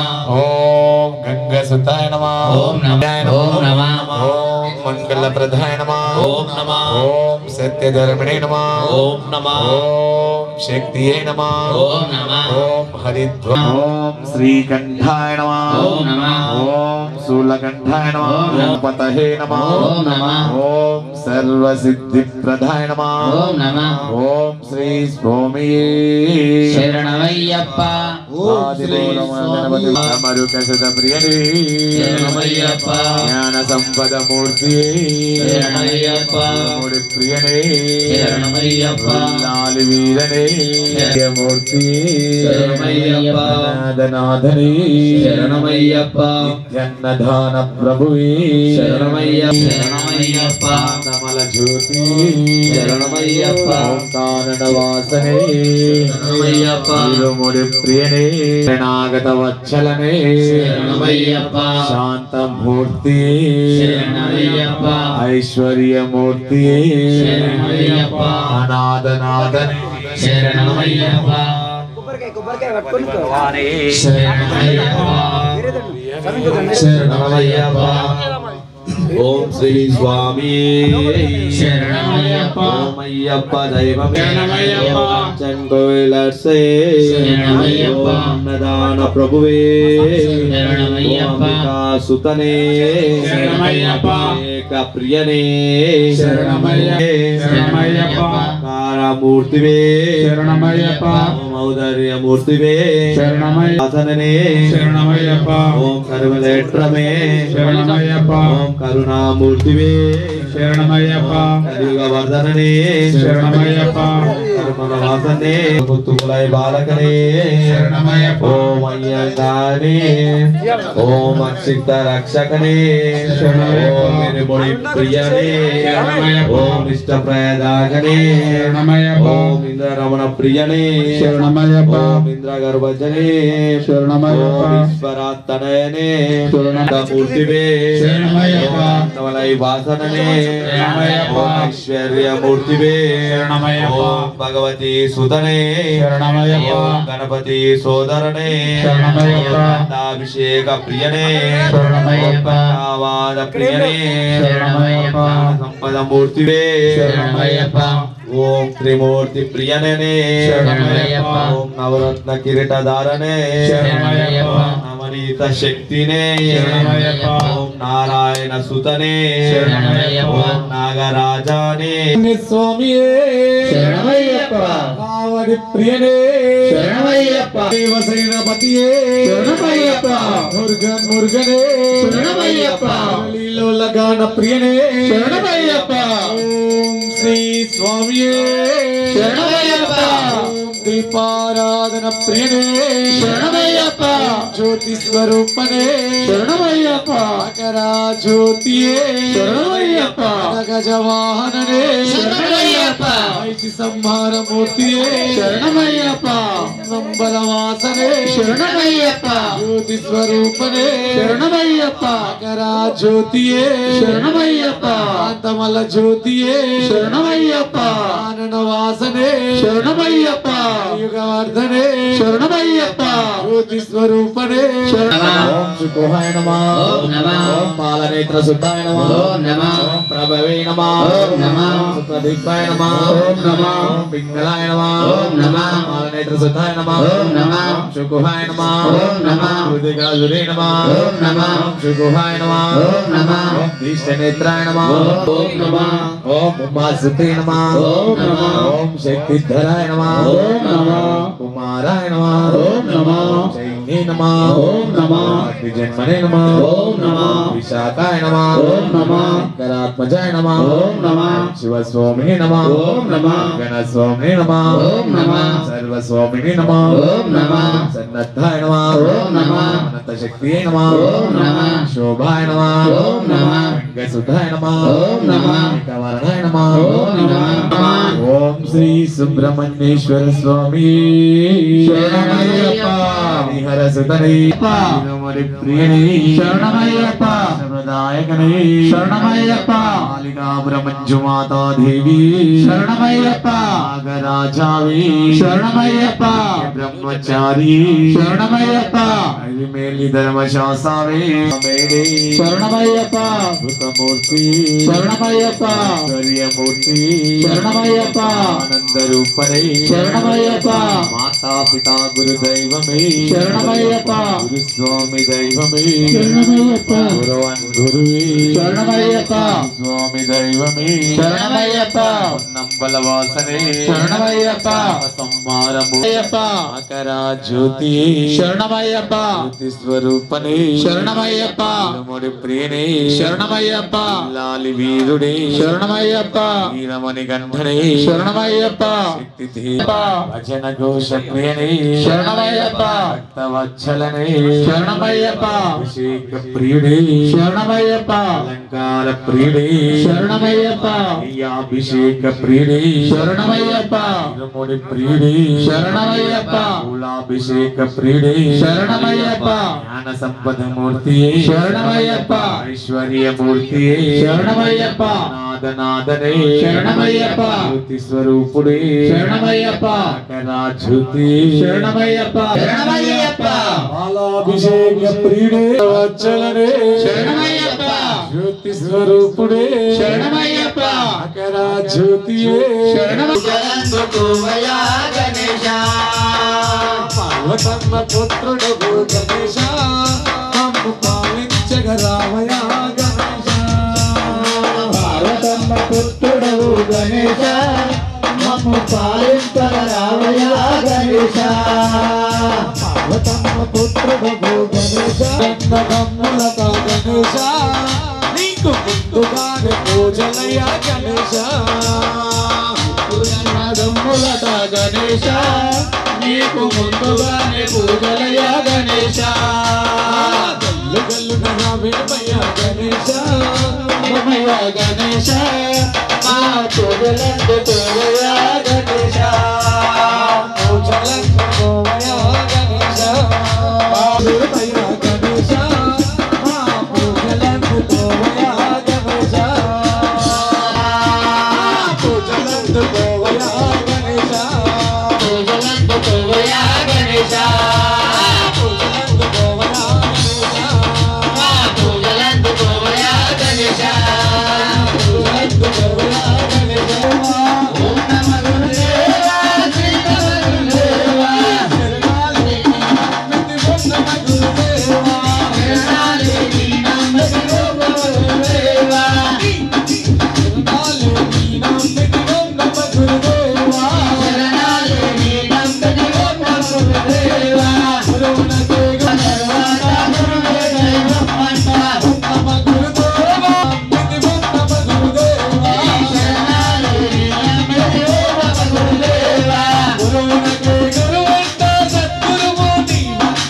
ओम गंगासुताय नमः ओम नमः ओम मंगलप्रदाय नमः ओम नमः ओम सत्यधर्मिणे नमः ओम नमः ओम शक्तिये नमः ओम नमः ओम हरिद्वार ओम श्रीकंठाय नमः ओम नमः ओम शूलकंठाय नमः ओम पतये नमः ओम नमः ओम सर्वसिद्धिप्रदाय नमः ओम नमः ओम श्री स्वामी शरणमय्यप्पा ओम श्री गणपति मरुकसद प्रियने शरणमय्यप्पा ज्ञान संपद मूर्ति शरणमय्यप्पा मुनि प्रियने शरणमय्यप्पा लाल वीरने मूर्ति शरणमय्यप्पा नादनादने शरणमय्यप्पा नित्यन्नदान प्रभुवे शरणमय्यप्पा कमल ज्योति शरणमय्यप्पा कारणवासने शरणमय्यप्पा मुनि प्रियने शरणागत वत्सलने शरणमय्यप्पा शांत मूर्ति शरणमय्यप्पा ऐश्वर्य मूर्ति शरणमय्यप्पा अनादनादने शरणमय्यप्पा शरणमय्यप्पा ओम श्री स्वामी शरणमय्यप्पा ओम अय्यप्पा दैवम शरणमय्यप्पा चंगोलर्से शरणमय्यप्पा अन्नदान प्रभुवे शरणमय्यप्पा सुतने शरणमय्यप्पा एक प्रियने शरणमय्यप्पा कारामूर्तिवे शरणमय्यप्पा ओम औदर्य मूर्तिवे शरणमय्यप्पा शरणमय्यप्पा ओम सर्वलेत्रमे शरणमय्यप्पा ओम करुणामूर्तिवे शरणमय्यप्पा कलियुग वर्धनने शरणमय्यप्पा कर्मवासने कुतुकुलय बालकने शरणमय्यप्पा ओम अय्यंगाने ओम अक्षित रक्षकने ओम मेरे मुनि प्रियने ओम इष्ट प्रदागने ओम इंद्र रमण प्रियने ओम इंद्र गर्भजने ओम ईश्वरात्तनयने मूर्तिवे तवलय वासनने ओम ऐश्वर्य मूर्तिवे ओम भगवती सुतने ओम गणपति सोदरने अभिषेक प्रियने आवाद प्रियने संपद मूर्तिवे ओम त्रिमूर्ति प्रियने ओम नवरत्न किरीटधारने नवनीत शक्तिने ओम नारायण सुतने ओम नागराजाने स्वामी शरणमय्यप्पा कावड़ि प्रियने शरणमय्यप्पा देवसेनापतिये शरणमय्यप्पा मुर्गने शरणमय्यप्पा लीलो लगान प्रियने शरणमय्यप्पा ओम श्री स्वामी शरणमय्यप्पा दीपाराधन प्रियने शरणमय्यप्पा ज्योति स्वरूपने शरणमय्यप्पा मकरा ज्योतिये शरणमय्यप्पा गजवाहनने शरणमय्यप्पा ऐसी संहार मूर्तिये शरणमय्यप्पा बलवासने शरणमय्यप्पा ज्योति स्वरूपने शरणमय्यप्पा मकरा ज्योतिये शरणमय्यप्पा कांतमल ज्योतिये शरणमय्यप्पा आनंदवासने शरणमय्यप्पा युगवर्धने शरणमय्यप्पा ज्योति स्वरूपने ओम सुकोहाय नमः ओम नमः ओम पालनेत्र सुताय नमः ओम नमः ओम प्रभवे नमः ओम नमः सुप्रदीपाय नमः ओम नमः ओम पिंगलाय नमः ओम नमः पालनेत्र सुताय नमः ओम नमः सुकोहाय नमः ओम नमः हृदयगाजुरे नमः ओम नमः सुकोहाय नमः ओम नमः ओम दीष्टनेत्राय नमः ओम नमः ओम उमासुते नमः ओम नमः ओम शक्तिधराय नमः ओम नमः कुमाराय नमः ओम नमः चैने नमः ओम नमः अग्निजन्मने नमः ओम नमः विशाखाय नमः ओम नमः करात्मजाय नमः ओम नमः शिवस्वामिने नमः ओम नमः गणस्वामिने नमः ओम नमः सर्वस्वामिने नमः ओम नमः सन्नद्धाय नमः ओम नमः अनन्तशक्तिये नमः ओम नमः शोभाय नमः ओम नमः गंगासुताय नमः ओम नमः एकवर्णाय नमः ओम नमः ओम श्री सुब्रह्मण्येश्वर स्वामी शरणमय्यप्पा हरि శంకరసుతనే తిరుమలి ప్రియనే శరణమయ్యప్ప శరణాయకనే శరణమయ్యప్ప కాళికాపుర మంజుమాతా దేవి శరణమయ్యప్ప నాగరాజావి శరణమయ్యప్ప బ్రహ్మచారి శరణమయ్యప్ప మేలి ధర్మశాస్త్రవే మేడే శరణమయ్యప్ప భూతమూర్తి శరణమయ్యప్ప సూర్యమూర్తి శరణమయ్యప్ప ఆనంద రూపనే శరణమయ్యప్ప మాతా పితా గురు దైవమే శరణమయ్యప్ప గురు స్వామి దైవమే శరణమయ్యప్ప గురువన్ గురువే శరణమయ్యప్ప స్వామి దైవమే శరణమయ్యప్ప నంబలవాసనే శరణమయ్యప్ప సంహారము అయ్యప్ప మకర జ్యోతి శరణమయ్యప్ప జ్యోతి స్వరూపనే శరణమయ్యప్ప తిరుముడి ప్రియనే శరణమయ్యప్ప లాలి వీరుడే శరణమయ్యప్ప వీరమణి గంధనే శరణమయ్యప్ప శక్తి దేవ భజన ఘోష ప్రియనే శరణమయ్యప్ప భక్తవత్సలనే శరణమయ్యప్ప అభిషేక ప్రియుడే శరణమయ్యప్ప అలంకార ప్రియుడే శరణమయ్యప్ప అభిషేక ప్రియుడే శరణమయ్యప్ప తిరుముడి ప్రియుడే శరణమయ్యప్ప పూలాభిషేక ప్రియుడే శరణమయ్యప్ప జ్ఞాన సంపద మూర్తియే శరణమయ్యప్ప ఐశ్వర్య మూర్తియే శరణమయ్యప్ప నాదనాదనే శరణమయ్యప్ప జ్యోతి స్వరూపుడే శరణమయ్యప్ప జ్యోతి శరణమయ్యప్ప శరణమయ్యప్ప పాలాభిషేక ప్రియుడే వచ్చలనే శరణమయ్యప్ప జ్యోతి స్వరూపుడే శరణమయ్యప్ప అకరా జ్యోతియే శరణమయ్యప్ప గణేశ పార్వతమ్మ పుత్రుడు గణేశ మమ్ము పాలించగరావయా గణేశ పార్వతమ్మ పుత్రుడు గణేశ మమ్ము పాలించగరావయా గణేశ పార్వతమ్మ పుత్రుడు గణేశ గంగమ్ములత గణేశ నీకు ముందుగానే పూజలయ్యా గణేశ గమ్ములత గణేశ నీకు ముందుగానే పూజలయ్యా గణేశ గల్లు గల్లున వినమయ్యా గణేశ మమయ గణేశ మా పూజలందుకోవయా గణేశ పూజలందుకోవయా గణేశ వినమయ్యా గణేశ మా పూజలందుకోవయా గణేశ పూజలందుకోవయా గణేశ పూజలందుకోవయా గణేశ పూజలందుకోవయా గణేశ ఓం నమ గురుదేవా శ్రీ గురుదేవా శరణాలి నీ నమ్మది గురుదేవా శరణాలి నీ నమ్మది గురుదేవా తర్వాత గురువే దైవం అంట శరణాలి నీ నమ్మది గురుదేవా గురువులకే గురువంట సద్గురువు నీవంట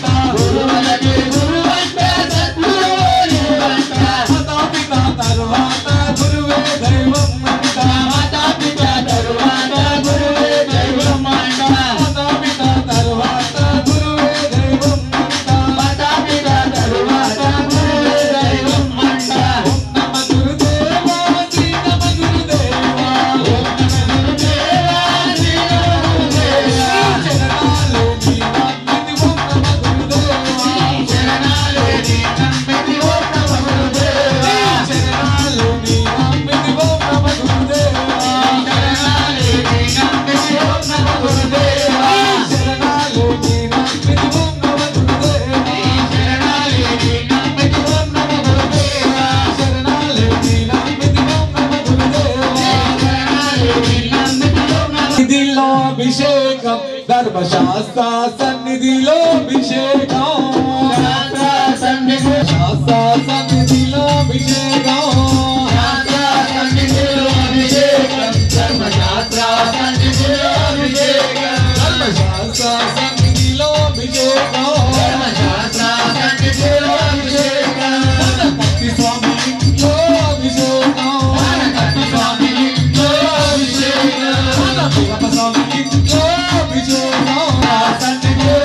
తర్వాత గురువే దైవం అంట మాతాపిత తరువాత గురువే దైవం అంట మాతాపిత తర్వాత గురువే దైవం అంట మాతాపిత తరువాత గురువే దైవం అంట నమ గురుదేవా శ్రీ నమ గురుదేవా ఓం నమ గురుదేవా శ్రీ నమ గురుదేవా శరణాలు నీ నమ్మితి ఓం నమ గురుదేవా శరణాలు నీ నమ్మితి ఓం నమ గురుదేవా శరణాలు నీ నమ్మితి ఓం నమ గురుదేవా శరణాలు నీ నమ్మితి ఓం నమ గురుదేవా శరణాలు నీ నమ్మితి ఓం నమ గురుదేవా శరణాలు నీ నమ్మితి ఓం నమ గురుదేవా శరణాలు నీ నమ్మితి ఓం నమ గురుదేవా శరణాలు నీ నమ్మితి ఓం నమ సన్నిధిలో అభిషేకం ధర్మశాస్త్ర సన్నిధిలో అభిషేకం శాస్త్ర సన్నిధి శాస్త్ర సన్నిధిలో అభిషేకం శాస్త్ర సన్నిధిలో అభిషేకం ధర్మశాస్త్ర సన్నిధిలో అభిషేకం ధర్మశాస్త్ర సన్నిధిలో అభిషేకం ధర్మశాస్త్ర సన్నిధిలో అభిషేకం భక్తి స్వామి ఇంట్లో అభిషేకం కట్టి స్వామి ఇంట్లో అభిషేకం వీరప్ప స్వామి ఇంట్లో అభిషేకం సన్నిధిలో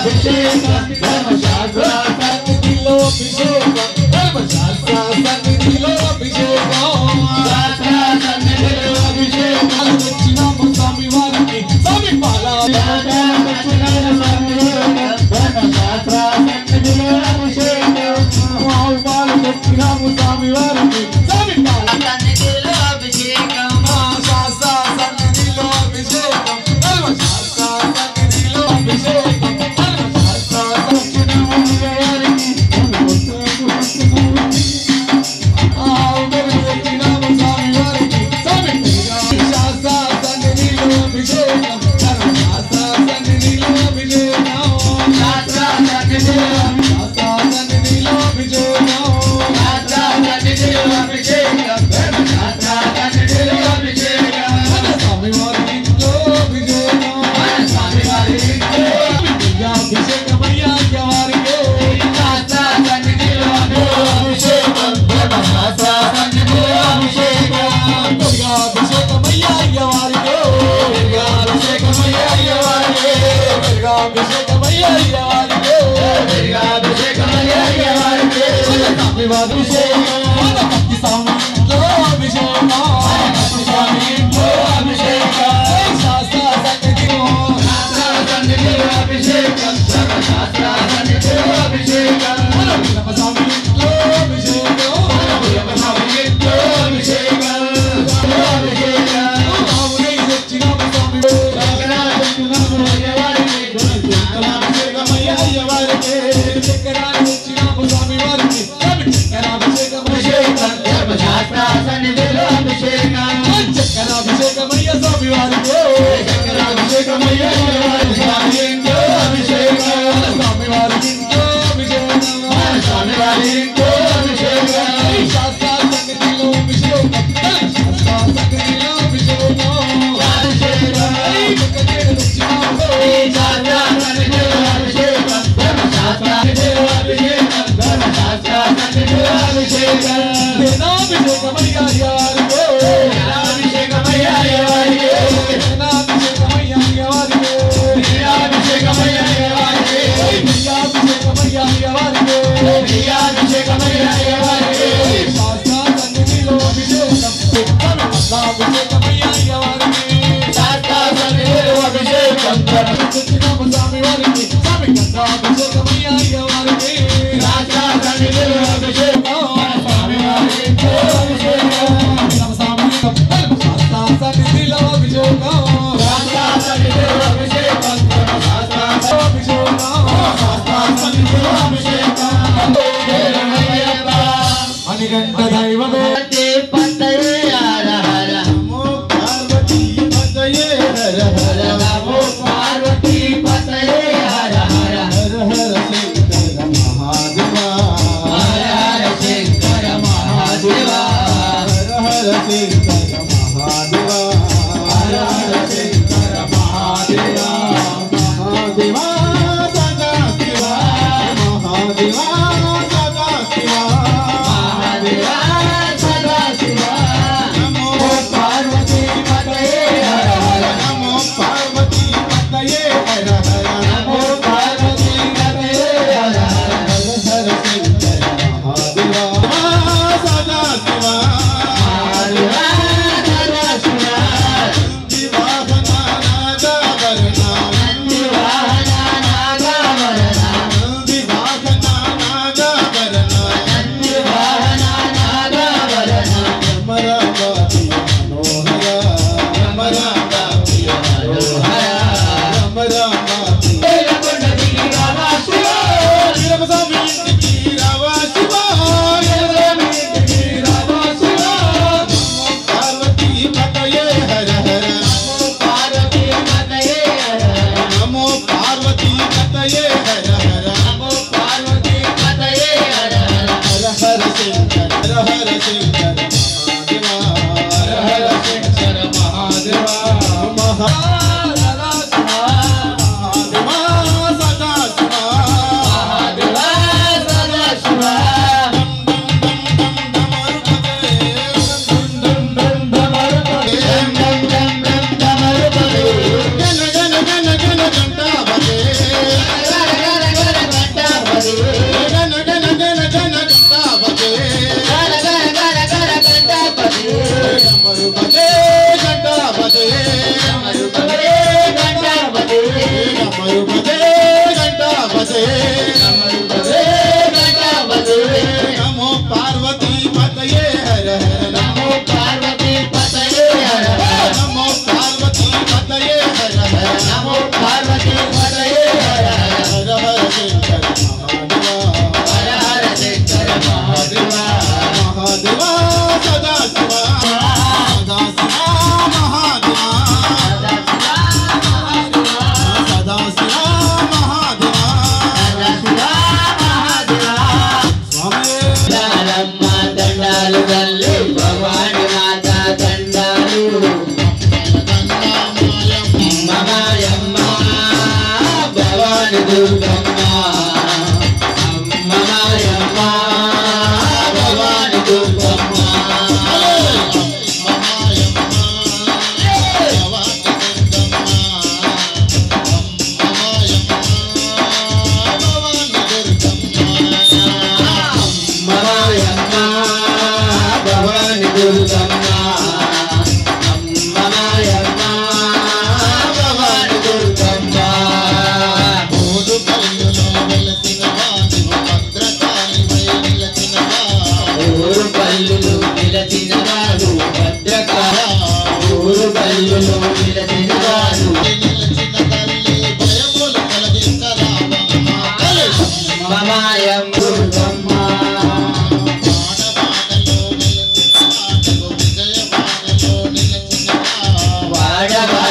అభిషేకం ధర్మశాస్త్ర సన్నిధిలో అభిషేకం ధర్మశాస్త్ర సన్నిధిలో అభిషేకం శాస్త్ర సన్నిధిలో అభిషేకం వచ్చినాము స్వామి వారికి స్వామి ధర్మశాస్త్ర సన్నిధిలో అభిషేకం పాలు వచ్చినాము స్వామి వారికి స్వామి సన్నిధిలో అభిషేకం శాస్త్ర సన్నిధిలో అభిషేకం ధర్మశాస్త్ర సన్నిధిలో అభిషేకం ధర్మశాస్త్ర వచ్చినాము వారికి Hara Hara Hara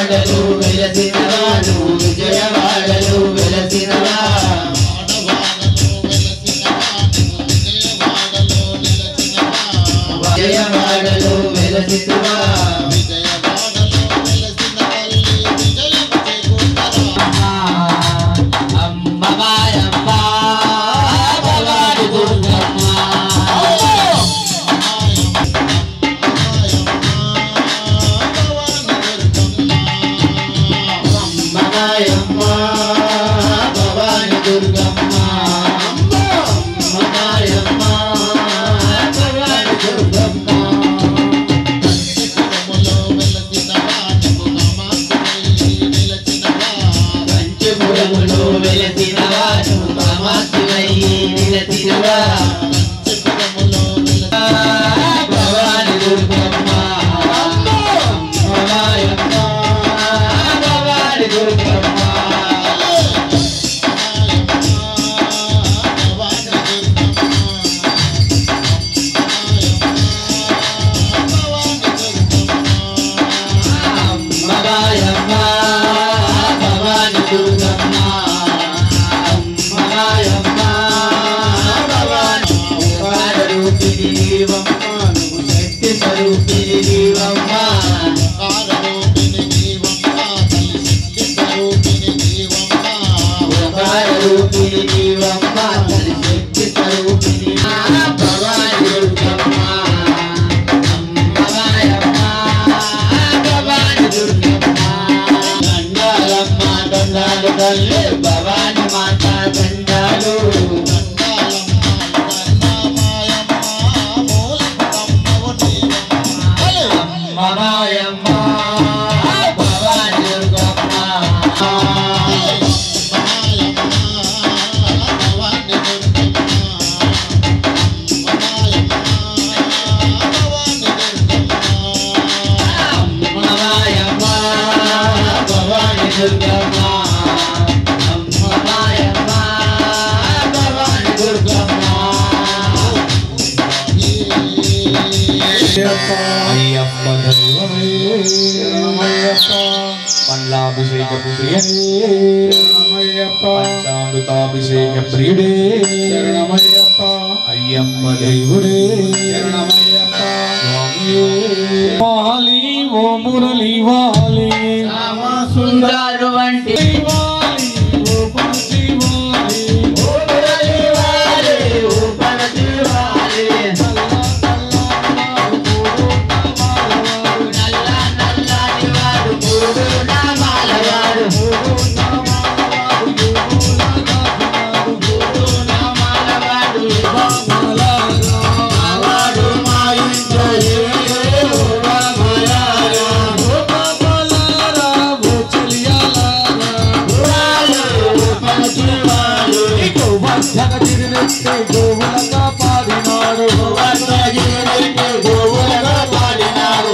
విజయవాడలో వెలసినవాడు విజయవాడలో వెలసినవా విజయవాడలో వెలసినవా భవాని మాతా దండాలు అయ్యప్ప దైవమే శరణమయ్యప్ప పండ్లాభిషేక శరణమయ్యప్ప పంచామృతాభిషేక ప్రియుడే శరణమయ్యప్ప అయ్యప్ప దైవుడే శరణమయ్యప్ప వాలి ఓ మురళి వాలి సుందరు వంటి గోవులగా పాడినాడు గోవులగా పాడినాడు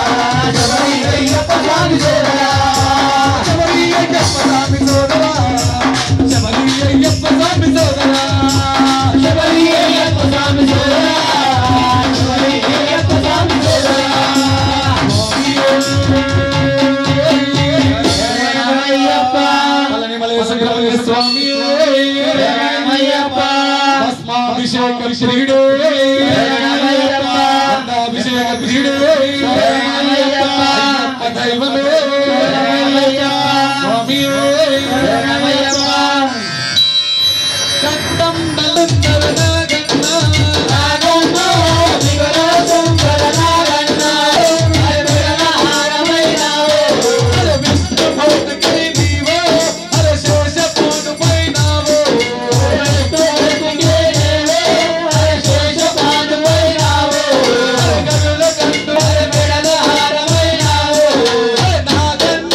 Swami Sodara స్వామి శరణమయ్యప్ప భస్మాభిషేక ప్రియుడే శరణమయ్యప్ప అభిషేక ప్రియుడే శరణమయ్యప్ప దైవమే శరణమయ్యప్ప స్వామి శరణమయ్యప్ప చట్టం నలున్నర నాగన్న నాగన్న దిగరాజం వరనాగన్న హరిబిరన హారమైనావో హర విష్ణు భక్తికి నీవో హర శేష పోను పైనావో గరుల కంటు హరిబిరన హారమైనావో నాగన్న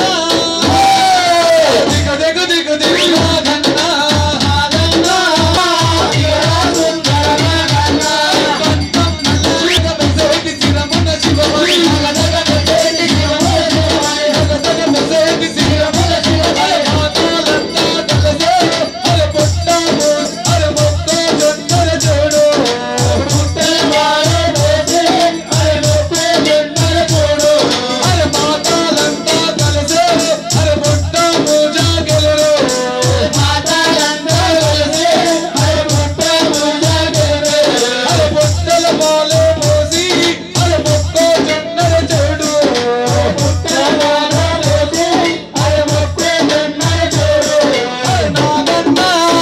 దిగ దిగ దిగ దిగ నాగన్న నాగన్న దిగరాజం వరనాగన్న కంఠం నల్లిగ బెసేటి శిరమున శివమణి జగదగ శివమయ శివమయ జగదగ బెసేటి శిరమున శివమణి మాతాలంతా తలసే హర పుట్టాము హర మొక్క జొన్నర జోడు పుట్టల వాడే పోతే హరి మొక్కే జన్మల చూడు హర మాతాలంతా తలసే హర పుట్టాము జాగెలరు మాతాలంతా కలిసి హరి పుట్ట పూజాగెలరు హర పుట్టల పాలు పోసి హర మొక్క జొన్నర జోడు పుట్టల వాడే పోతే హరి మొక్కే జన్మల చూడు నాగన్న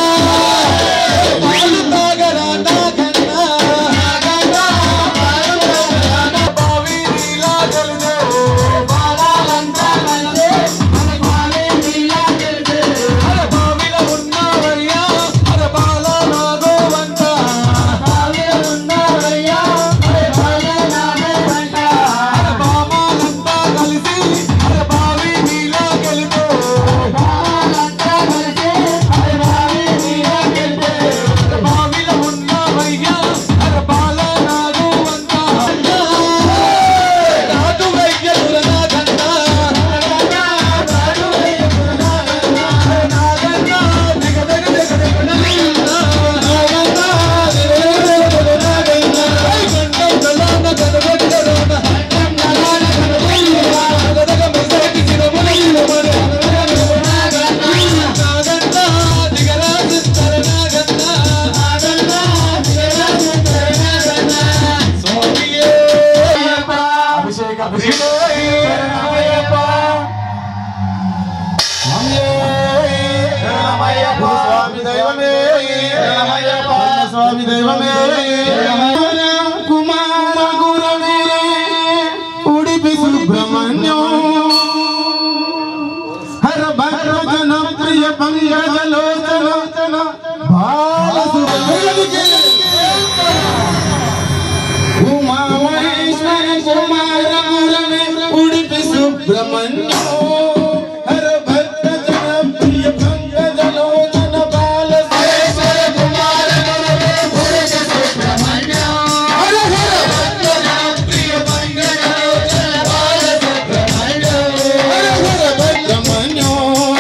పాలు తాగరా నాగన్న నాగన్న పాలుతాగరాన బావి నీలా గెలిదే బాలాలంతా కలిసి మన బాలే నీలా తెలిసే హర బావిలో ఉన్నవయ్యా హర బాల నాగోవంట బావిలో ఉన్నావయ్యా హరి బాల నామే వెంట హర బామాలంతా కలిసి హర బావి నీలా గెలిదే బాలాలంతా కలిసి హరి బాలే నీలా తెలిసే బావిలో ఉన్నవయ్యా హర బాల నాగోవంట నాటు వెయ్యదుర నాగన్న నాగన్న దిగ దిగ దిగ దిగ నాగన్న నాగన్న దిగ దిగ దిగ దిగ నాగన్న కంఠం నల్లాన కనబెట్టరోన జగదగ మెసేటి శిరమున శివమణి నాగన్న దిగరాజు తర నాగన్న స్వామియే అభిషేక స్వామి దైవమే స్వామి దైవమే కుమార గురవే ఉడిపి సుబ్రహ్మణ్యం హర భద్ర జన ప్రియ పంకజలోచన బాల ఉమా మహేశ్వర కుమార గురవే ఉడిపి సుబ్రహ్మణ్యం హర భద్ర జన ప్రియ పంకజలోచన బాల మహేశ్వర కుమార గురవే పురుష సుబ్రహ్మణ్యం హర హర ప్రియ పంకజలోచన బాల సుబ్రహ్మణ్యం హర హర భద్రమణ్యం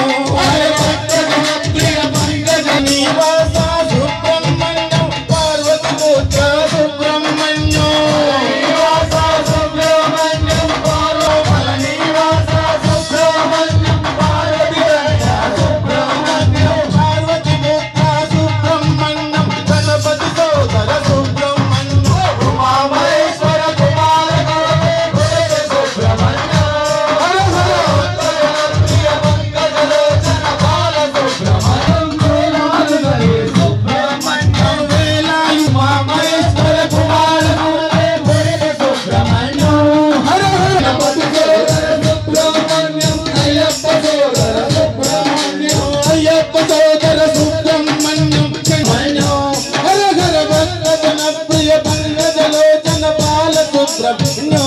ప్రియ పంకజ నివాస సుబ్రహ్మణ్యం పార్వతి పుత్ర సుబ్రహ్మణ్యం నివాస సుబ్రహ్మణ్యం పార్వతల నివాస సుబ్రహ్మణ్యం పార్వతి సుబ్రహ్మణ్యం పార్వతి పుత్ర సుబ్రహ్మణ్యం గణపతి సోదర సుబ్రహ్మణ్యం ఉమా మహేశ్వర కుమార గురవే పురుష సుబ్రహ్మణ్యం హర హర ప్రియ పంకజలోచన బాల సుబ్రహ్మణ్యం సుబ్రహ్మణ్యం వేలాయు మా మహేశ్వర కుమార గురవే పురుష సుబ్రహ్మణ్యం హర హర గణపతి సోదర సుబ్రహ్మణ్యం అయ్యప్ప సోదర సుబ్రహ్మణ్యం అయ్యప్ప సోదర సుబ్రహ్మణ్యం హర హర భద్ర జన ప్రియ పంకజలోచన బాల సుబ్రహ్మణ్యం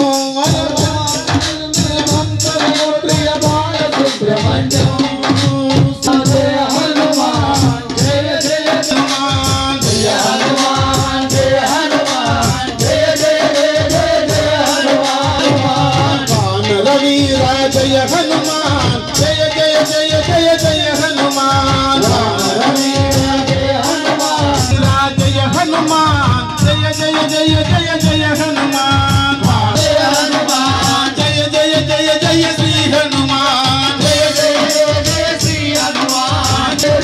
ప్రియ బాల సుబ్రహ్మణ్యం జయ హనుమాన్ జయ జయ హనుమాన్ జయ హనుమాన్ జయ హనుమాన్ జయ జయ జయ జయ జయ హనుమాన్ వానర వీర జయ హనుమాన్ జయ జయ జయ జయ జయ హనుమాన్ వానర వీర జయ హనుమాన్ జయ హనుమాన్ జయ జయ జయ జయ జయ హనుమాన్ జయ హనుమాన్ జయ జయ జయ జయ శ్రీ హనుమాన్ జయ జయ జయ జయ శ్రీ హనుమాన్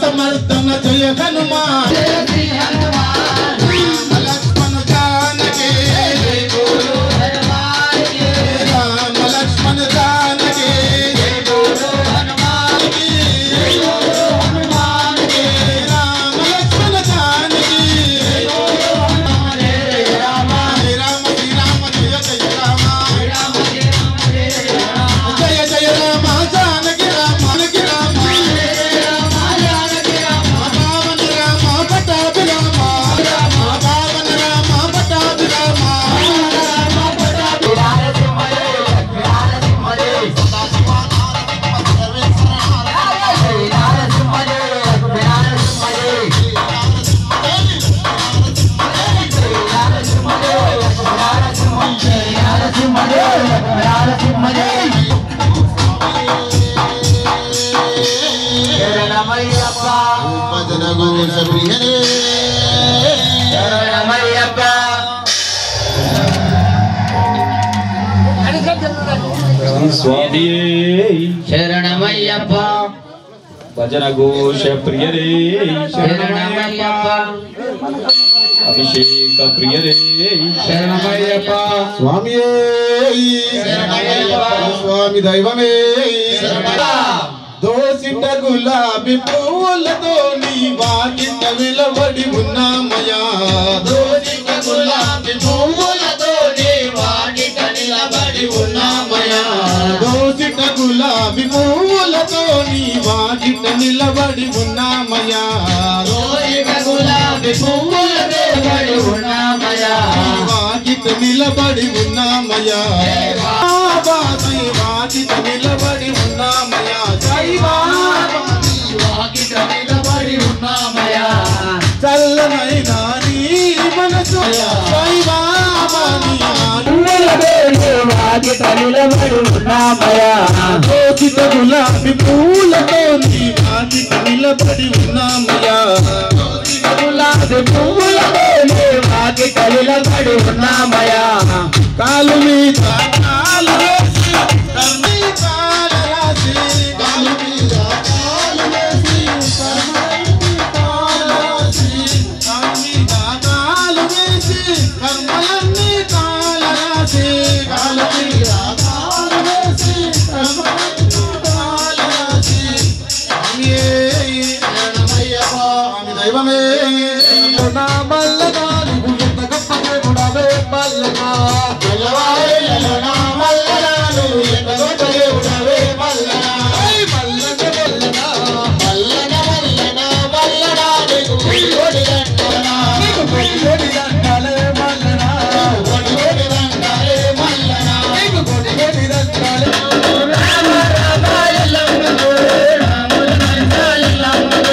సమర్థన జయ హనుమాన్ జయ శ్రీ హనుమాన్ లక్ష్మణ జానకి జై బోలో హనుమాన్ కి రామ లక్ష్మణ జానకి జై బోలో హనుమాన్ కి జై బోలో హనుమాన్ కి రామ లక్ష్మణ జానకి జై బోలో హనుమాన్ రే రామ రామ శ్రీ రామ జయ జయ రామ రామ జయ రామ రే రామ జయ జయ రామ జానకి రామ జానకి రామ రామ జానకి రామ పావన రామ పటాభి రామ రామ పావన రామ పటాభి రామ రామ పటాభి రామ భజన ఘోష ప్రియనే స్వామియే శరణమయ్యప్ప భజన ఘోష ప్రియరే శరణమయ్యప్ప అభిషేక ప్రియరే శరణమయ్యప్ప స్వామియే శరణమయ్యప్ప స్వామి దైవమే దోసిట గులాబీ పువ్వులతో నీ వాకిట విలబడి ఉన్నామయా దోసిట గులాబీ పువ్వులతో నీ వాకిట నిలబడి ఉన్నామయ్యా దోసిట గులాబీ పువ్వులతో నీ వాకిట నిలబడి ఉన్నామయా దోసిట గులాబీ పువ్వులతో నిలబడి ఉన్నామయ్యా వాకిట నిలబడి ఉన్నామయా బాబా నీ వాకిట నిలబడి ఉన్నామయా జై బాబా వాకిట నిలబడి ఉన్నామయ్యా చల్లనైనా నీ మనసు జై బాబా నీ వాకిట నిలబడి ఉన్నామయ్యా దోసిట గులాబీ పూలతో నీ వాకిట నిలబడి ఉన్నామయా గులాబీ పువ్వులతో నీ వాకిట నిలబడి ఉన్నామయ్యా కాలు మీద కాలు వేసి కర్మీ కాలు రాసి కాలు మీద కాలు వేసి కర్మీ కాలు రాసి కాలు మీద కాలు వేసి కర్మలన్నీ కాలు రాసి కాలు మీద కాలు వేసి కర్మలన్నీ కాలు రాసి స్వామియే శరణమయ్యప్ప స్వామి దైవమే నా మల్ల నాలుగు ఎంత గొప్ప దేవుడవే మల్లనా తెల్లవారేలలో నా మల్ల నాలుగు ఎంత గొప్ప దేవుడవే మల్లనా మల్లన మల్లనా మల్లన మల్లన మల్లనా నీకు కోటి దండాలా నీకు కోటి దండాలే మల్లనా కోటి దండాలే మల్లనా నీకు కోటి దండాలే రామ రామ ఎల్లమ్మకు రాముల మంచాలెల్లమ్మకు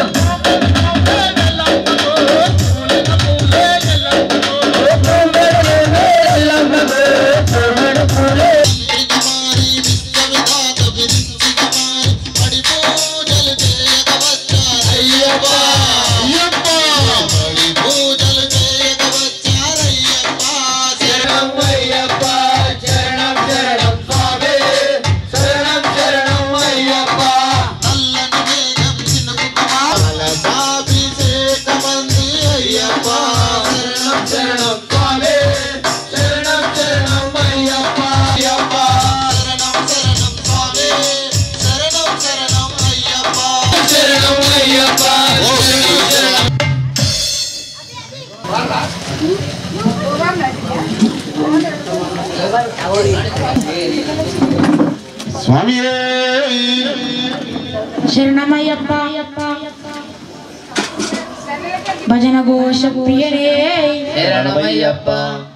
శరణమయ్యప్ప శరణం శరణం స్వామి శరణం శరణం అయ్యప్ప శరణం శరణం స్వామి శరణం శరణం అయ్యప్ప అయ్యప్ప శరణం అయ్యప్ప శరణం స్వామియే శరణమయ్యప్ప భజన ఘోష ప్రియరే శరణమయ్యప్ప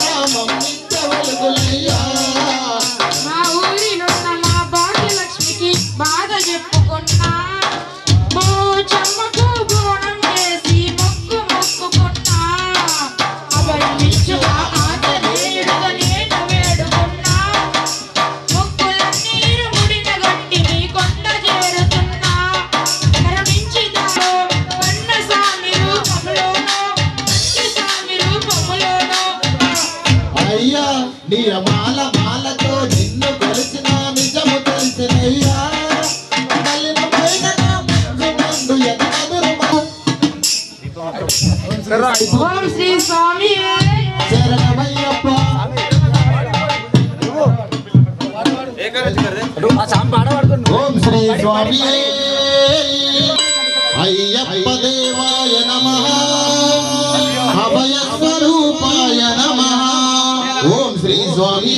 మా ఊరినున్న మా భాగ్యలక్ష్మికి బాధ చెప్పుకున్నా చమ్మకు బోనం చేసి మొక్కుకున్నా అభయమిచ్చు ఆంజనేయుడుగా నేను వేడుకున్నా మొక్కులన్నీ ముడిన గట్టి నీ కొండ చేరుతున్నా కరుణించి దాలో వన్న స్వామి రూపంలోనో మంచి స్వామి రూపంలోనో అయ్యా నీ మాల మాలతో నిన్ను కొలిచిన నిజము తెలిసినయ్యా మలిన పైన ముందు ఎన్నదు ఓం శ్రీ స్వామి శరణమయ్యప్ప ఓం శ్రీ స్వామి అయ్యప్ప దేవాయ నమః అభయ స్వరూపాయ నమః ఓం శ్రీ స్వామి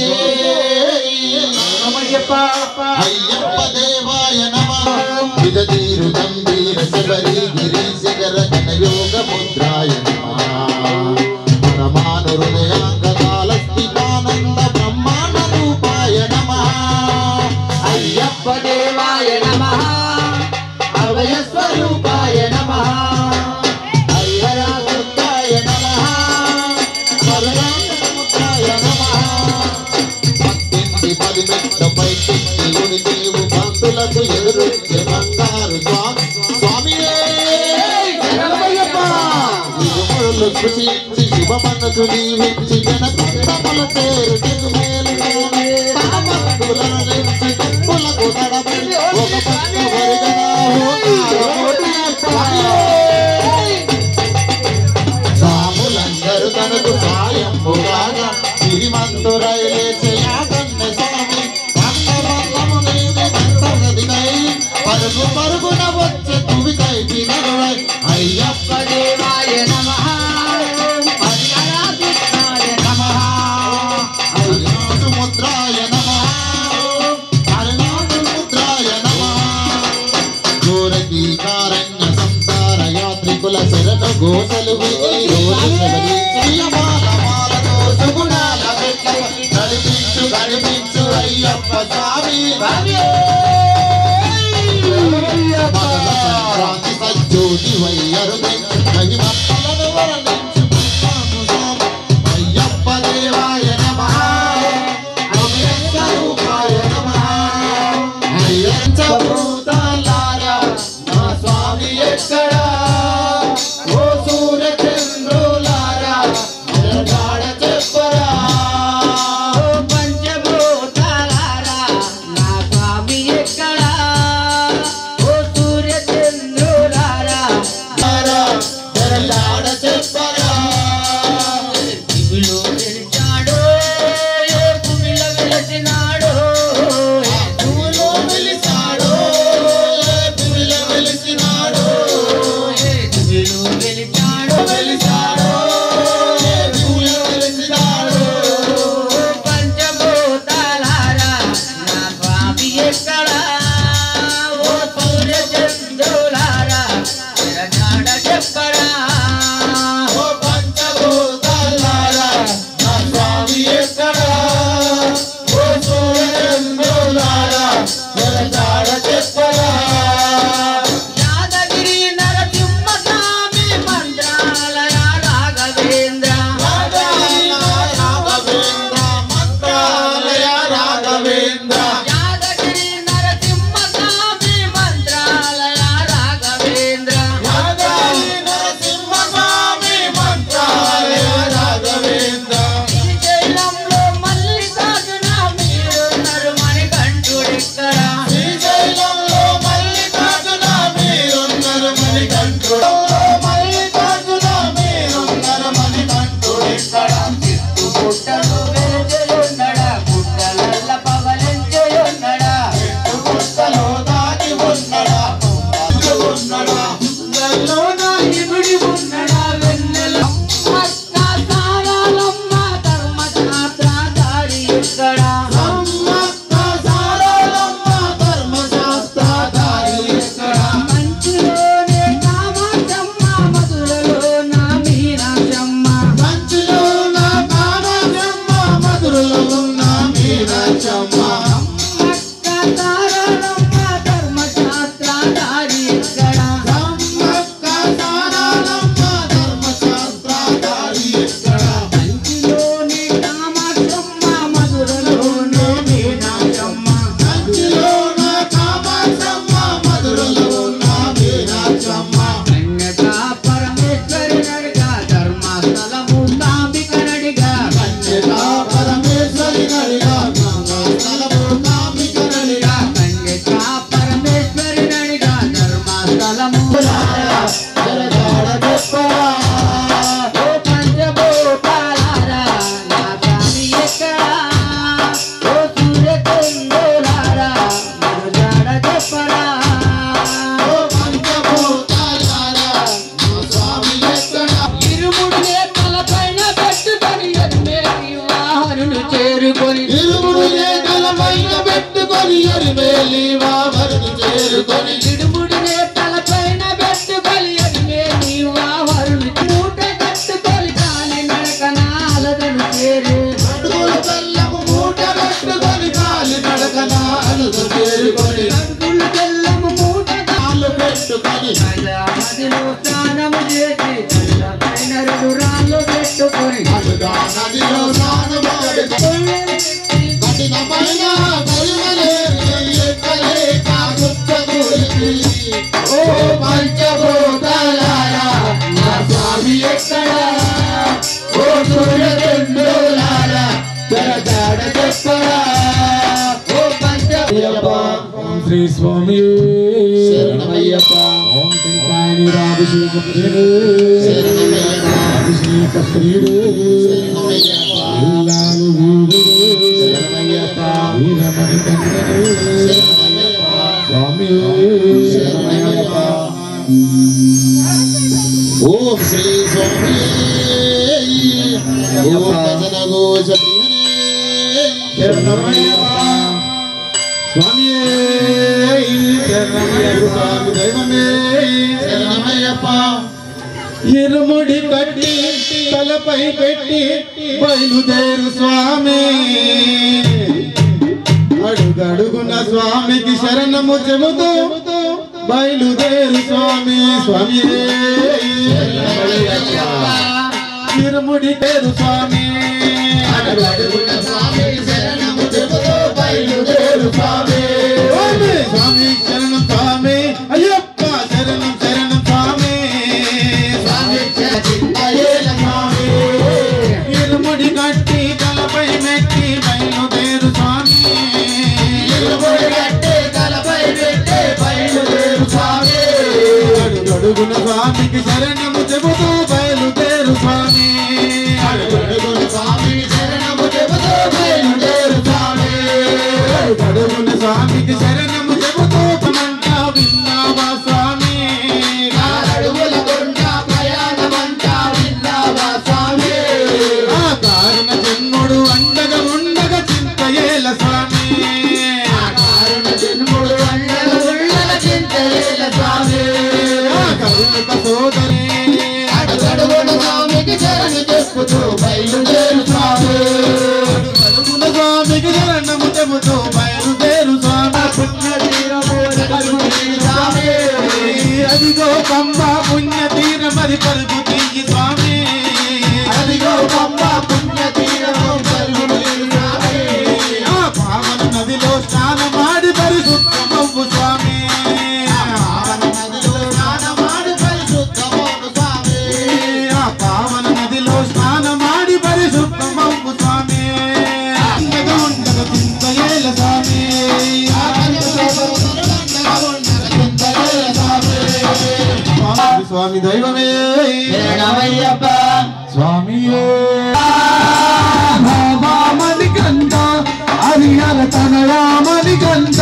అయ్యప్ప దేవాయ నమః విదతీరు గంభీర శబరి గిరి శిఖర యోగ ముద్రాయ నమః పరమాను హృదయాంగకాలస్థితానంద బ్రహ్మాండ రూపాయ నమః అయ్యప్ప దేవాయ నమః అభయ స్వరూపాయ నమః అయ్యరాజాయ నమః పరమాత్మాయ నమః భక్తింటి పదిమెట్లపై శివుని దేవు భక్తులకు ఎదురొచ్చే బంగారు స్వామి శరణమయ్యప్ప కృషించి శివ మనసు దీవించి జనకుండముల చేరు జగమేలు భక్తులను నుంచి తప్పులకు తడబడి ఒక పక్క సాములందరూ తనకు సాయంబుగాగా సిరిమంతురైలే చేయగన్న స్వామి పరుగు పరుగున వచ్చే తువికై తినరువై అయ్యప్ప దేవాయ నమః హరిహరాయ నమః హరినాథ ముద్రాయ నమః హరినాథ ముద్రాయ నమః ఘోరకీ కారణ్య సంసార యాత్రికుల శరణ గోసలు మాలతో సుగుణాల నడిపించు నడిపించు అయ్యప్ప స్వామి సంక్రాంతి సజ్జోతి వయ్యరు మహిమలను వర్ణించు అయ్యప్ప దేవాయ నమః అయ్యప్పరూపాయ నమః అయ్యంచభూతాలారా నా స్వామి ఎక్కడా ఓ సూర్య చంద్రులారా నిలగాడ చెప్పరా ఓ పంచభూతాలారా నా స్వామి ఎక్కడా పెట్టుకొని ఎరిమేలి వావరుని చేరుకొని ఇడుముడి నేతల పైన పెట్టుకొని ఎరిమేలి వావరుని మూట కట్టుకొని కాలి నడకనాలదను చేరు అడుగుల బెల్లము మూట కట్టుకొని కాలి నడకనాలదు చేరుకొని అడుగుల బెల్లము మూట కాళ్ళు పెట్టుకొని నదిలో స్నానము చేసి పైన రెండు రాళ్ళు పెట్టుకొని అడుగా నదిలో స్నానమాడి కఠినమైన కరుమలేని ఎక్కలేక గుర్తగూలికి ఓ పంచభూతాలారా నా స్వామి ఎక్కడా ఓ సూర్యచంద్రులారా జరగాడ చెప్పరా ఓ పంచభూతయ్యప్ప శ్రీ స్వామి శరణమయ్యప్ప ఓం శంకరాని రాభిషేక ప్రియుడు శరణమయ్యప్ప అభిషేక ప్రియుడు శరణమయ్యప్ప ఇల్లాలు వీరుడు శరణమయ్యప్ప వీరమణి తండ్రి శరణమయ్యప్ప స్వామి శరణమయ్యప్ప ఓం శ్రీ స్వామి ఓం భజన ఘోష శరణమయ్యప్ప స్వామి శరణమయ్యప్ప స్వామి దైవమే శరణమయ్యప్ప ఇరుముడి కట్టి తలపై పెట్టి బయలుదేరు స్వామి అడుగడుగున స్వామికి శరణము చెబుతూ బయలుదేరు స్వామి స్వామి ఇరుముడి పేరు స్వామి అడుగడుగున స్వామి శరణము చెబుతూ బయలుదేరు స్వామి స్వామి స్వామి శరణం స్వామి అయ్యప్ప శరణం శరణం స్వామి స్వామి చింతయేల స్వామి ఇరుముడి కట్టి తలపై మెట్టి బయలుదేరు స్వామి ఇరుముడి కట్టి తలపై పెట్టి బయలుదేరు స్వామి అడుగడుగున స్వామికి శరణము చెబుతూ బయలుదేరు స్వామి అడుగడుగున స్వామి శరణము చెబుతూ బయలుదేరు స్వామి అడుగడుగున స్వామికి శరణము చెబుతూ మంటా విన్నావా స్వామి అడుగుల కొండ ప్రయాణమంతా విన్నావా స్వామి ఆ కారణ జన్ముడు అండగా ఉండగా చింతయేల స్వామి కారుణ జన్ముడు అండగా ఉండగా చింతయేల స్వామి ఆ కరుణిక సోదరి అడుగడుగున స్వామికి శరణు చెప్పుతూ బయలుదేరు స్వామి అడుగడుగున స్వామికి శరణము చెబుతూ బయలుదేరు స్వామి స్వామి అదిగో పంబ పుణ్య తీరమది పరుగు తీయి స్వామి అదిగో పంబ పుణ్య తీరము పరుగులు స్వామి ఆ పావన నదిలో స్నానమాడి పరిశుద్ధమవ్వు స్వామి పావన నదిలో స్నానమాడి పరిశుద్ధమౌను స్వామి ఆ పావన నదిలో స్నానమాడి పరిశుద్ధమవ్వు స్వామి అండగా ఉండగా చింతయేల స్వామి స్వామి స్వామి దైవమే శరణమయ్యప్ప స్వామియే రామని కంట హరిహర తనయామని కంట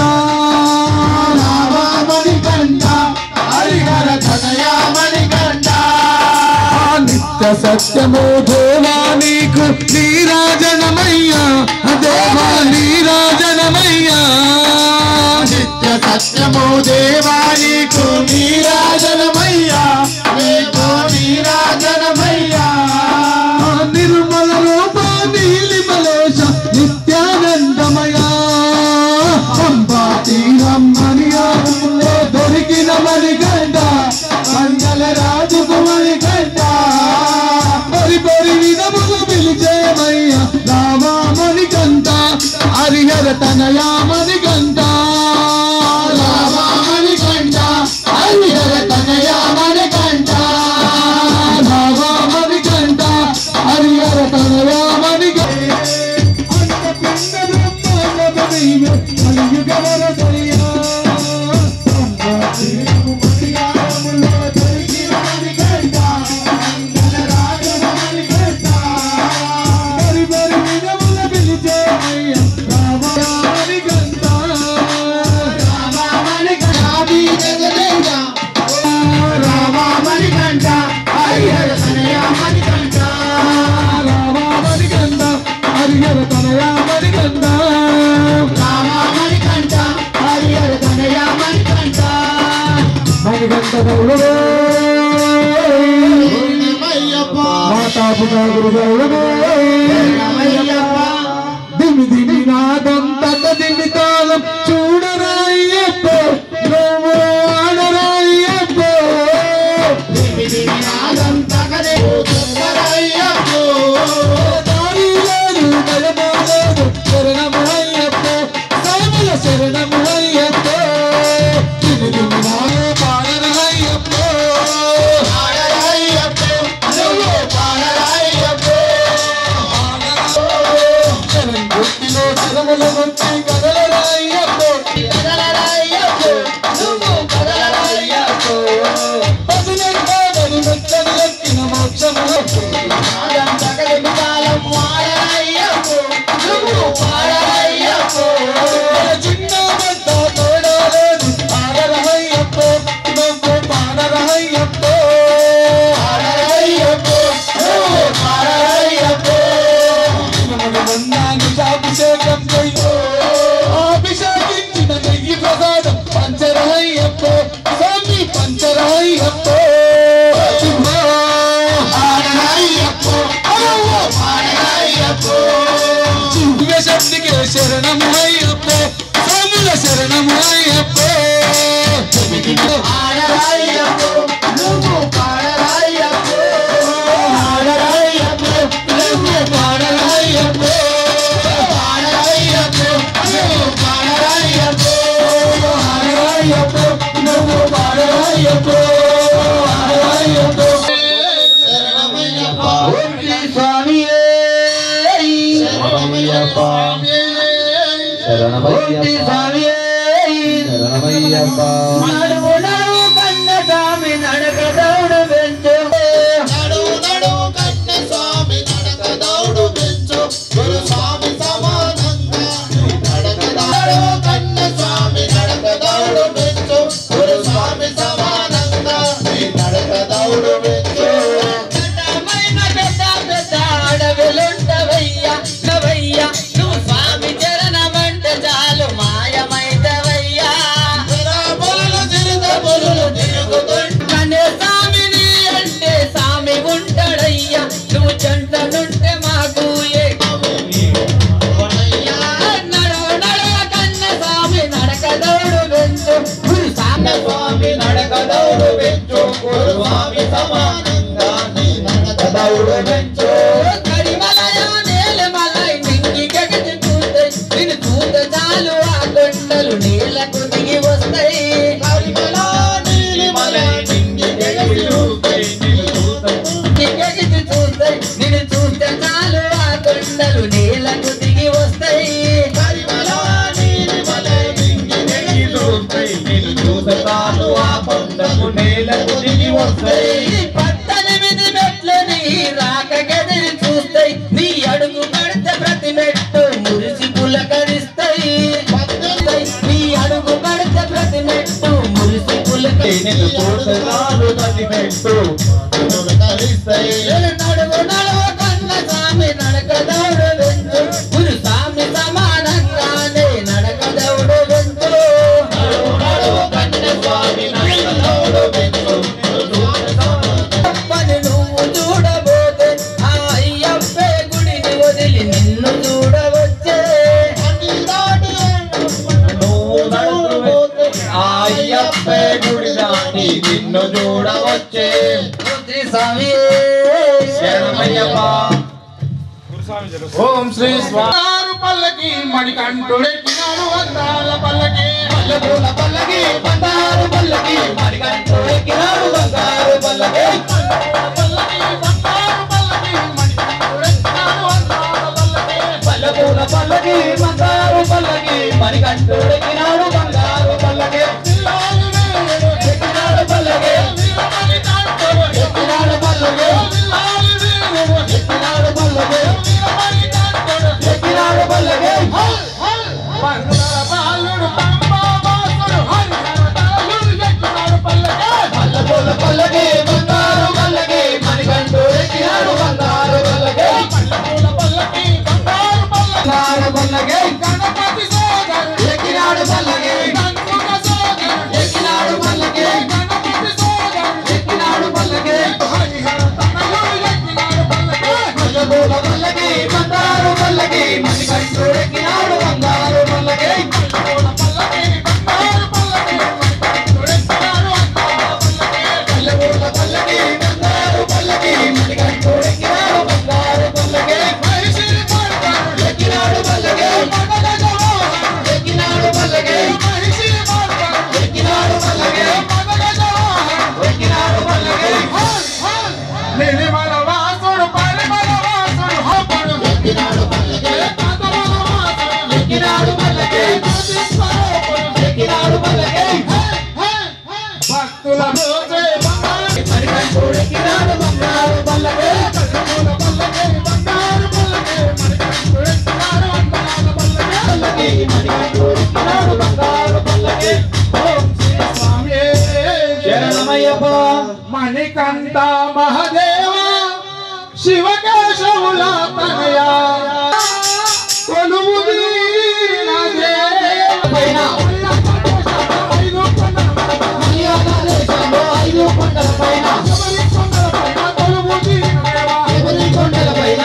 రామని కంట హరిహర తనయామని కంట నిత్య సత్యము దేవా నీకు నీరాజనమయ్యా దేవా నీరాజనమయ్యా నిత్య సత్యము దేవా నీకు నీరాజనమయ్యా నీకు నీరాజనమయ్యా నిర్మల రూప నీలిమలేశ నిత్యానందమయా పంబా తీరమ్మనియాలో దొరికిన మణిగంట మంగళ రాజుకు మణిగంట పరి పరి విధములు పిలిచేమయ్యా రామా మణిగంట హరిహర తనయా మణిగంట రామా మణిగంట హరిహర తనయా మణిగంట రామా మణిగంట హరిహర తనయా మణిగంట రామా మణికంఠ మాతా పితా గురుగౌరవే దిమి దిమి నాదంతట దిమి తాళం చూడరాయ్యప్ప నువ్వు ఆడరాయ్యప్ప దిమి దిమి నాదంతట చూడరాయ్యప్ప దారి లేదు దయమాలేదు శరణమయ్యప్ప సాముల శరణమయ్యప్ప దిమి దిమి నాద పాడరాయ్యప్ప ఆడరాయ్యప్ప నువ్వు పాడరాయ్యప్ప గుట్టిలో శరముల వచ్చి కదలరాయ్యప్ప కదలరాయ్యప్ప నువ్వు కదలరాయ్యప్ప పసునెంత బలి మెచ్చని ఎక్కిన మోక్షములో నాదంతకలి కాలం వాడరాయ్యప్ప నువ్వు పాడరాయ్యప్ప చిన్న పెద్ద తోడలేదు ఆడరాయ్యప్ప నువ్వు పాడరాయ్యప్ప ఆడరాయ్యప్ప నువ్వు పాడరాయ్యప్ప అభిషేకం చెయ్యో అభిషేకించిన నెయ్యి ప్రసాదం పంచరాయ్యప్ప స్వామి పంచరాయ్యప్ప శక్తికి శరణము అయ్యప్ప స్వాముల శరణము అయ్యప్ప ఆడరాయ్యప్ప నువ్వు పాడరాయ్యప్ప ఆడరాయ్యప్ప నువ్వు పాడరాయ్యప్ప పద్దెనిమిది మెట్లని రాక గదిని చూస్తాయి నీ అడుగు పడితే ప్రతి మెట్టు మురిసి పులకరిస్తాయి నీ అడుగు పడితే ప్రతి మెట్టు మురిసి పులకరిస్తాయి నడువు నడువు కన్న స్వామి నడక దౌడు వెంచు గురు స్వామి సమానంగానే నడక దౌడు వెంచు నడువు నడువు కన్న స్వామి నడక దౌడు వెంచు నువ్వు చూడబోతే ఆ అయ్యప్పే గుడిని వదిలి నిన్ను చూడవచ్చే అయ్యప్పే గుడి దాటి నిన్ను చూడవచ్చే స్వామి శరణమయ్యప్ప ఓం శ్రీ స్వామి పల్లకి మణికంఠుడెక్కినాడు అందాల పల్లకి పల్లెపూల పల్లకి బంగారు పల్లకి మణికంఠుడెక్కినాడు బంగారు పల్లకి పల్లెపూల పల్లకి బంగారు పల్లకి మణికంఠుడెక్కినాడు బంగారు పల్లకి ఎక్కినాడు పల్లకి ఎక్కినాడు పల్లకి ఎక్కినాడు పల్లకి ఎక్కినాడు పల్లకి పల్లెపూల పల్లకి బంగారు పల్లకి మణికంఠుడు ఎక్కినాడు బంగారు పల్లకి బంగారు పల్లకి గణపతి సోదరుడు ఎక్కినాడు పల్లకి ఎక్కినాడు పల్లకి అయ్యప్ప మణికంఠ మహాదేవ శివకేశవుల తనయ కొలువు పైన ఐదు కొండల పైన ఎవరి కొండల పైన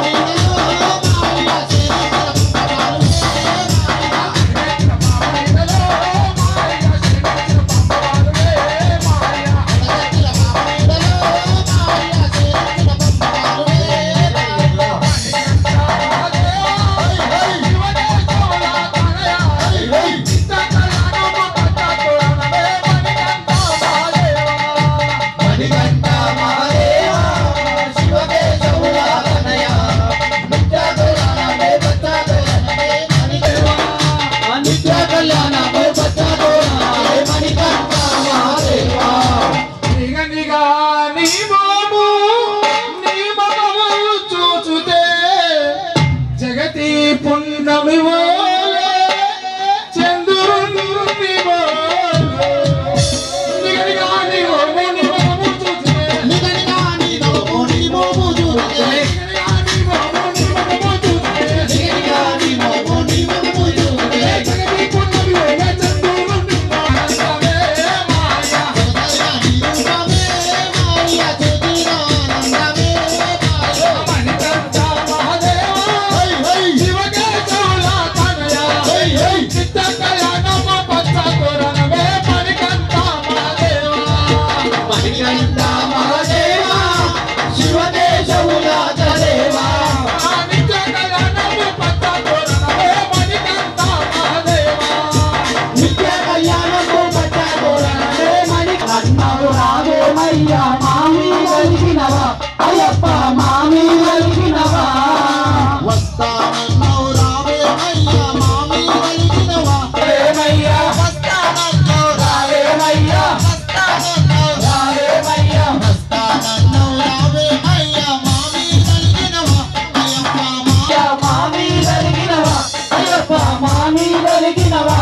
అయ్యప్ప మామి కలిగినవా వస్తానన్నావు రావేమయ్యా మామి కలిగినవా రేమయ్యా వస్తానన్నావు రావేమయ్యా వస్తానన్నావు రావేమయ్యా వస్తానన్నావు రావేమయ్యా మామి కలిగినవా అయ్యప్ప మామి కలిగినవా అయ్యప్ప మామి కలిగినవా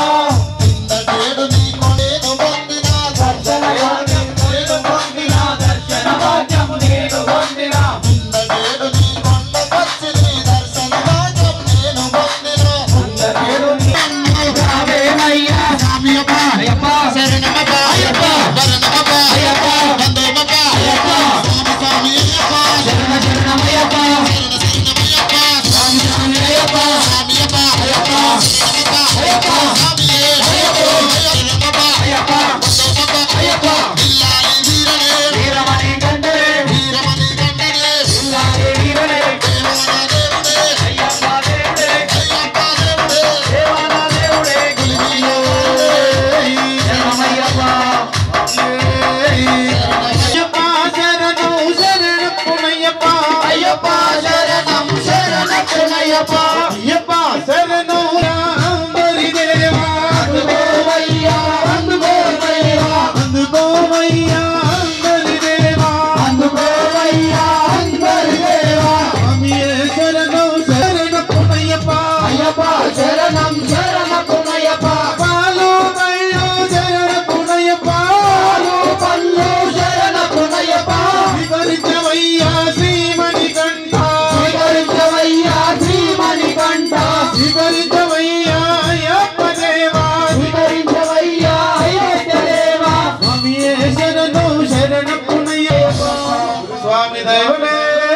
స్వామి దైవమే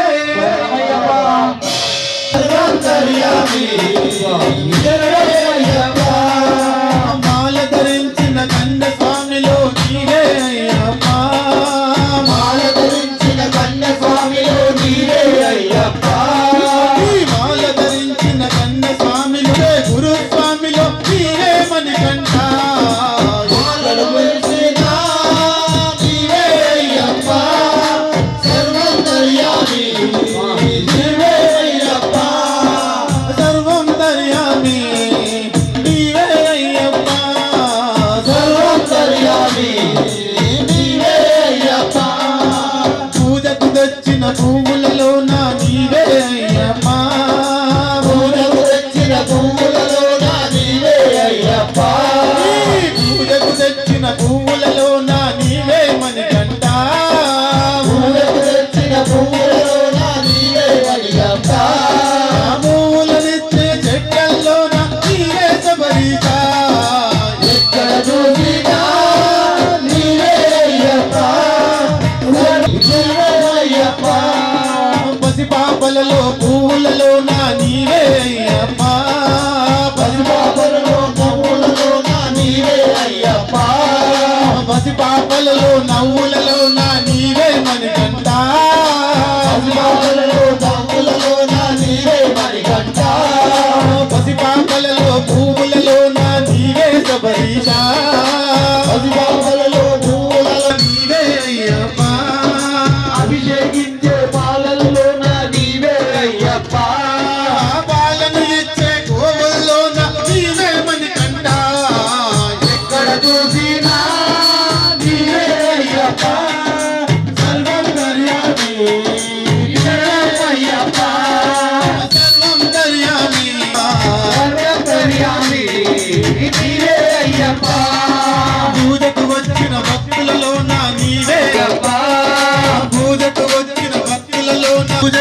మాల ధరించిన కన్న స్వామిలో నీవే అయ్యప్ప మాల ధరించిన కన్న స్వామిలో నీవే అయ్యప్ప మాల ధరించిన కన్న స్వామిలో గురు స్వామిలో నీవే మణికంఠ పువ్వులలో నా నీవే అయ్యప్ప పూజకు తెచ్చిన పువ్వులలో నా నీవే అయ్యప్ప పూజకు తెచ్చిన పువ్వులలో నా నీవే పసిపాపలలో నవ్వులలో నా నీవే మణికంఠ పసిపాపలలో నవ్వులలో నా నీవే మణికంఠ పసిపాపలలో పువ్వులలో నా నీవే శబరీష పసిపాపలలో పువ్వులలో నీవే అయ్యప్ప అభిషేకించే పాలల్లో నా నీవే అయ్యప్ప పాలను ఇచ్చే గోవుల్లో నా నీవే మణికంఠ ఎక్కడ చూసినా నీవే అయ్యప్ప సర్వంతర్యామి అయ్యప్ప సర్వంతర్యామి సర్వంతర్యామి నీవే అయ్యప్ప పూజకు వచ్చిన భక్తులలో నా నీవే అయ్యప్ప పూజకు వచ్చిన భక్తులలో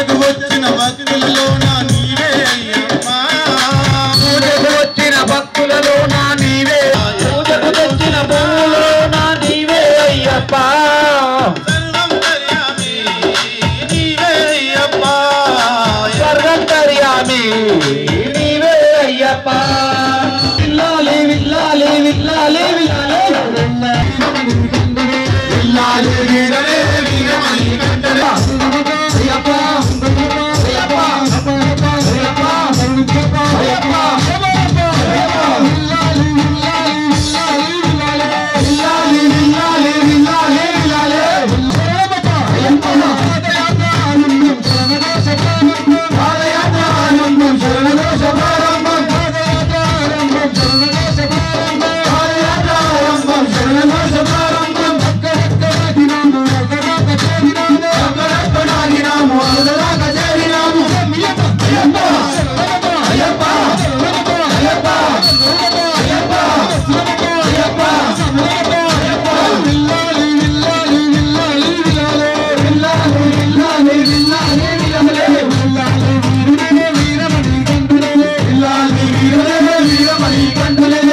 నా నీవే అయ్యప్ప పూజకు వచ్చిన భక్తులలో నా నీవే పూజకు వచ్చిన భూములలో నా నీవే అయ్యప్ప సర్వంతర్యామి నీవే అయ్యప్ప సర్వంతర్యామి నీవే అయ్యప్ప విల్లాలి విల్లాలి విల్లాలి విల్లాలి విల్లాలి వీరరే వీరమణి కంఠరే అయ్యప్ప అయ్యప్ప అయ్యప్ప అయ్యప్ప విల్లాలి విల్లాలి విల్లాలి విల్లాలి ఆలయానందం శరణదోష ప్రారంభం ఆలయానందం శరణదోష ప్రారంభం అక్కడక్కడాగినాము అలదలాగా చేరినాము అయ్యప్ప అయ్యప్ప అయ్యప్ప అయ్యప్ప అయ్యప్ప విల్లాలి విల్లాలి విల్లాలి విల్లాలి విల్లాలి విల్లాలి విల్లాలి విల్లాలి వీరమణి వీరమణి కంఠలే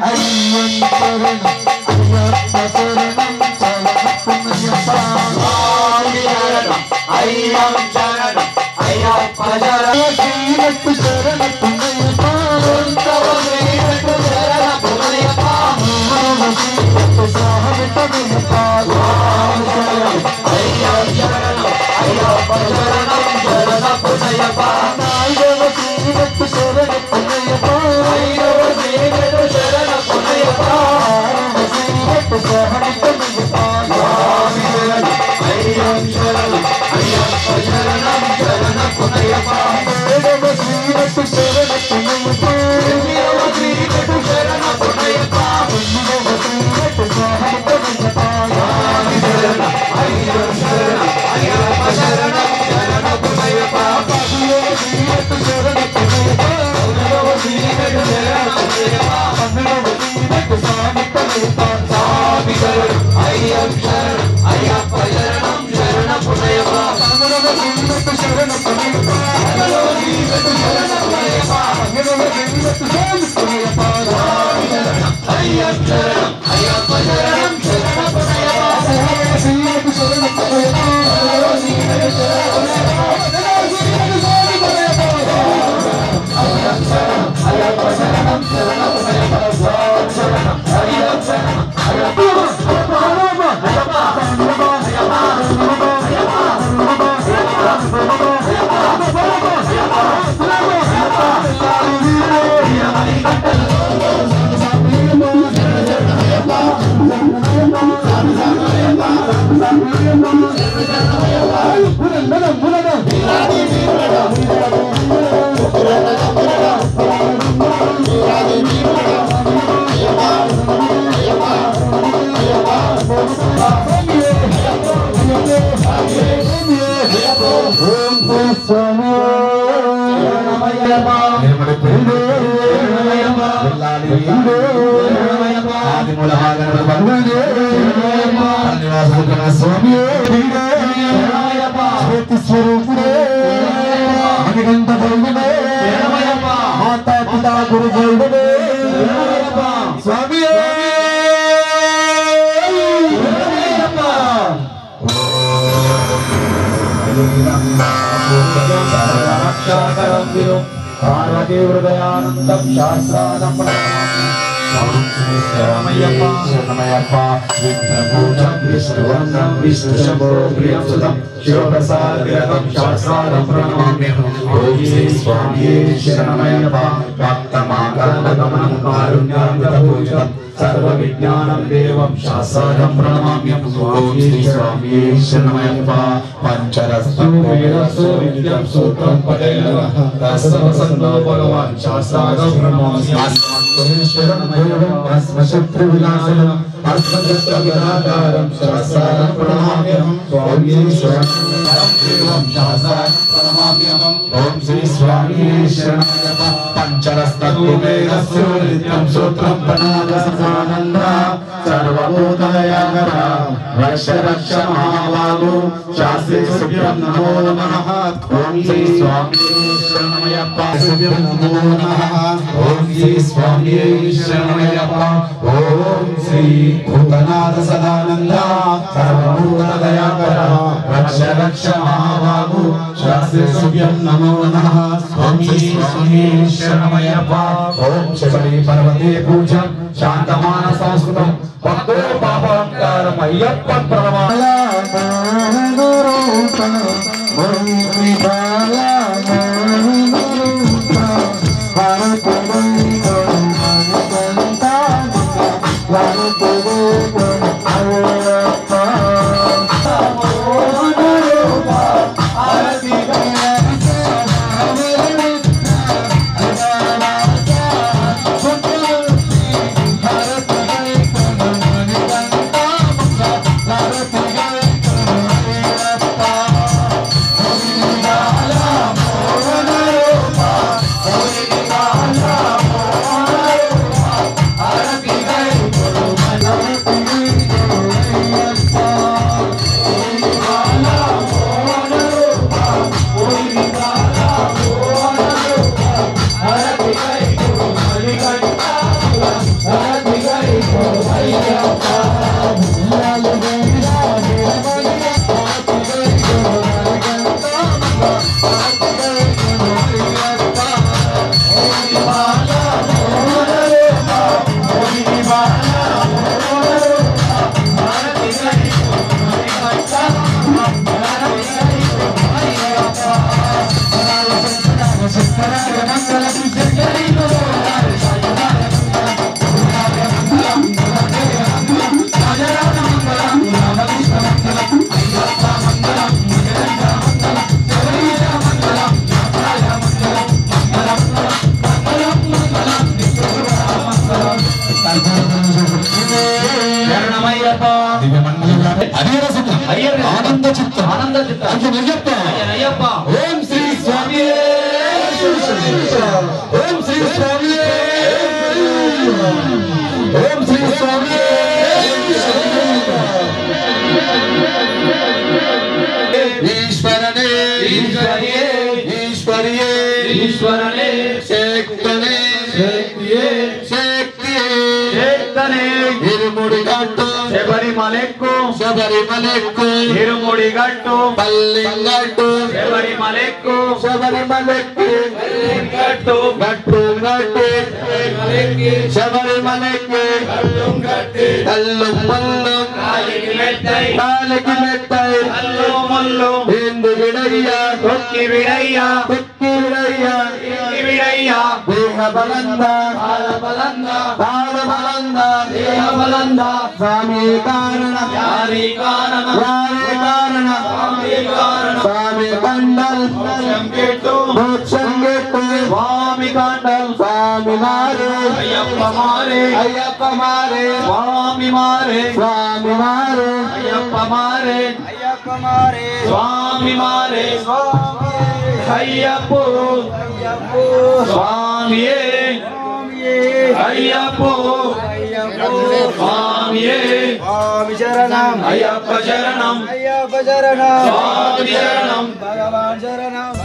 सर्व विज्ञानं देवं शास्त्रं प्रणमाम्यहं ओम श्री स्वामी शरणमयप्पा पंचरस्तु वेदस्तु विद्यं सूत्रं पदेनः तस्सवसन्नो भगवान् शास्त्रं प्रणमाम्यहं शरणमयं अस्मशत्रु विनाशनम् अस्मदस्य विनाकारं शास्त्रं प्रणमाम्यहं स्वामी शरणमयं देवं शास्त्रं प्रणमाम्यहं ओम श्री स्वामी शरणमयप्पा पंचरस्तु वेदस्तु विद्यं सूत्रं पदेनः सर्वभूतदयाकरा रक्ष रक्ष महाबाहु शास्त्री सुभ्यं नमो नमः ओम श्री स्वामी शरणमयप्पा सुभ्यं नमो नमः ओम श्री स्वामी शरणमयप्पा ओम श्री भूतनाथ सदानंद सर्वभूतदयाकरा रक्ष रक्ष महाबाहु शास्त्री सुभ्यं नमो नमः ओम श्री स्वामी शरणमयप्पा ओम शिवरी पर्वते पूजा शांतमान संस्कृतं भक्तो पापहंकारं अय्यप्पं శరణమయ్యప్ప ఆనంద చిత్త అయ్యప్ప ఓం శ్రీ స్వామి ఓం శ్రీ స్వామి ఓం శ్రీ స్వామి ఈశ్వరనే ఈశ్వరియే ఈశ్వరియే ఈశ్వరనే శక్తనే శక్తియే శక్తియే శక్తనే ఇరుముడిగట్టు శబరిమలెక్కు శబరిమలెక్కు ఇరుముడిగట్టు పల్లింగట్టు శబరిమలెక్కు శబరిమలెక్కు గట్టు గట్టు గట్టు శబరిమలెక్కు గట్టు కల్లు పల్లు కాలికి మెట్టై కల్లు ముల్లు ఇందు విడయ్యా కొక్కి విడయ్యా కొక్కి విడయ్యా ఇంది విడయ్యా దేహ బలంద బాల బలంద బాల బలంద దేహ బలంద స్వామి కారణ యారి కారణ యారి కారణ స్వామి కారణ స్వామి కండల్ సంకెట్టు సంకెట్టు స్వామి కండల్ స్వామి మారే అయ్యప్ప మారే అయ్యప్ప మారే స్వామి మారే స్వామి మారే అయ్యప్ప మారే అయ్యప్ప మారే స్వామి మారే అయ్యప్ప స్వామియే అయ్యప్ప స్వామియే స్వామి శరణం అయ్యప్ప శరణం అయ్యప్ప శరణం స్వామి శరణం భగవాన్ శరణం